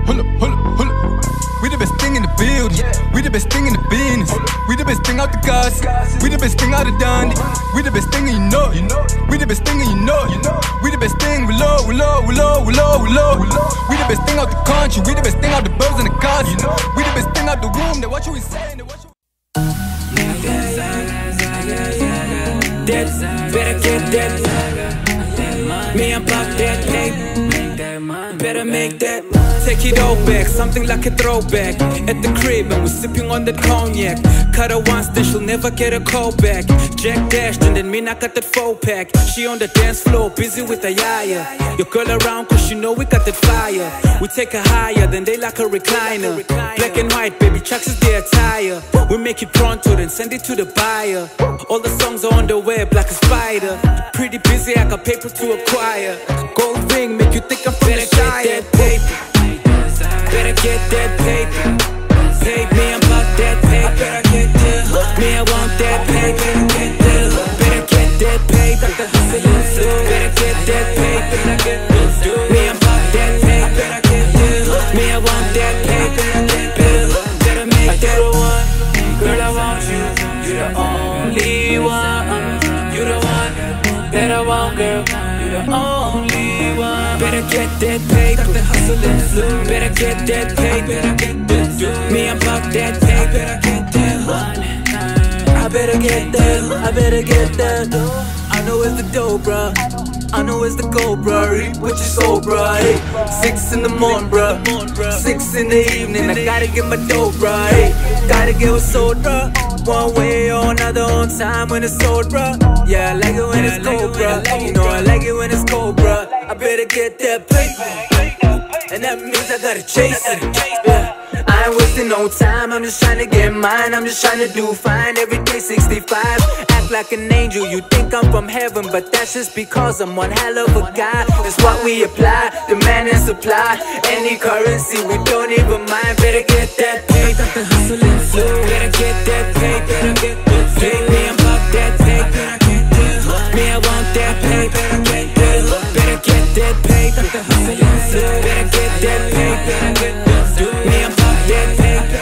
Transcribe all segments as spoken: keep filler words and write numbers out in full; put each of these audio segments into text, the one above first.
Hold up, hold up, hold up. We the best thing in the building. We the best thing in the business. We the best thing out the gossip. We the best thing out of Dundee. We the best thing and you know it. We the best thing and you know it. We the best thing. We love, we love, we love, we love, we love. We the best thing out the country. We the best thing out the birds and the cars. We the best thing out the room. That what you is saying. That what you. That, better get that. Me and Pop that paper. Better make that. Take it all back, something like a throwback. At the crib and we're sipping on that cognac. Cut her once, then she'll never get a call back. Jack dashed and then me I got that four pack. She on the dance floor, busy with the yaya. Your girl around cause you know we got that fire. We take her higher, then they like a recliner. Black and white, baby, Chucks is their attire. We make it pronto, then send it to the buyer. All the songs are on the web like a spider. Pretty busy, I got paper to acquire. Gold ring, make you think I'm from the Shire. Better get that paper. Pay me about that paper. Better get that. Me, I want that paper. Better get that paper. Better get that paper. Me, I'm about that paper. Me, I want that paper. Better make that one. Girl, I want you. You're the only one. You're the one that I want, girl. You're the only one. Better get that paper. Better get that paper. Me, I'm about that paper. I better get that. I better get that. I know it's the dough, bruh. I know it's the gold, bruh. Reap what you sow, bruh. Hey, six in the morning, bruh. Six in the evening. I gotta get my dough, bruh. Hey, gotta get what's sold, bruh. One way or another on time when it's sold, bruh. Yeah, I like it when it's cold, bruh. You know I like it when it's cold, bruh. I better get that paper, and that means I gotta chase it. Yeah. I ain't wasting no time, I'm just trying to get mine. I'm just trying to do fine every day, sixty-five. Act like an angel, you think I'm from heaven, but that's just because I'm one hell of a guy. That's what we apply, demand and supply. Any currency, we don't even mind. Better get that paper. Better get that paper. Me, I'm about that paper. Me, I want that paper. Better get that paper. Better get that paper. Me, I'm about that paper.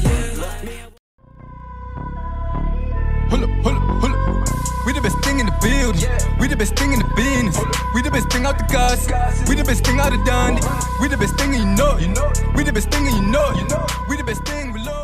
Hold up, hold up, hold up. We the best thing in the building. We the best thing in the business. We the best thing out the gossip. We the best thing out of Dundee. We the best thing and you know it. We the best thing and you know it. We the best thing we love.